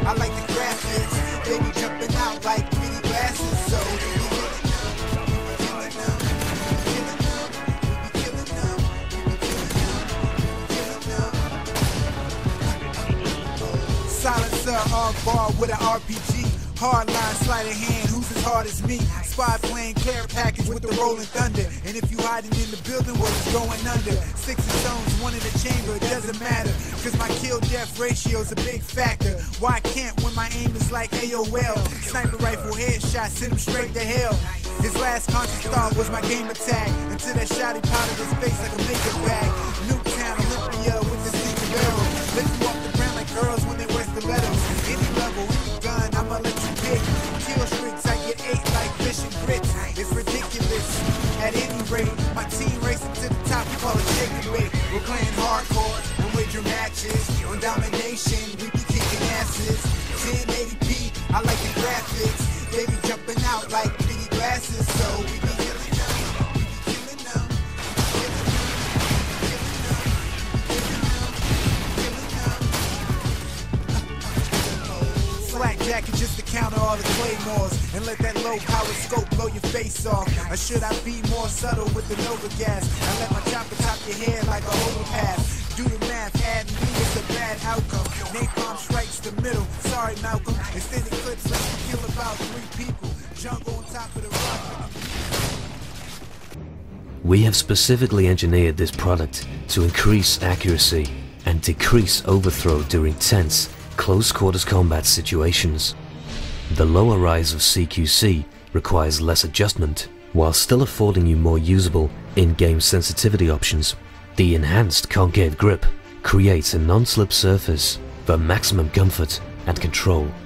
I like the graphics. They be jumping out like 3D glasses. So silencer on bar with an RPG. Hardline sleight of hand, who's as hard as me? Spy plane, care package with the rolling thunder. And if you hiding in the building, well, it's going under. 6 stones, 1 in the chamber, it doesn't matter. Cause my kill-death ratio's a big factor. Why can't when my aim is like AOL? Sniper rifle headshot, send him straight to hell. His last conscious thought was my game attack. Until that shot he powdered his face like a makeup bag. Newtown, Olympia with the secret barrel. Let you off the ground like girls when they wear stilettos. Any level, any gun, I'ma let you pick. Kill streaks, I get 8 like fish and grits. It's ridiculous. At any rate, my team racing to the top, we call it shake and bake. We're playing hardcore and wager matches. On domination, we be kicking asses. 1080p, I like the graphics. They be jumping out like 3D glasses, so we be killing them. We be killing them. Slack jacket just to counter all the claymores and let that low power scope blow your face off. Or should I be more subtle with the Nova gas and let my chopper top your head like a overpass? Do the math, add me is a bad outcome. Napalm strikes the middle. Sorry, Malcolm. Extended clips let you kill about 3 people. Jungle on top of the rock. We have specifically engineered this product to increase accuracy and decrease overthrow during tense, close quarters combat situations. The lower rise of CQC requires less adjustment, while still affording you more usable in-game sensitivity options. The enhanced concave grip creates a non-slip surface for maximum comfort and control.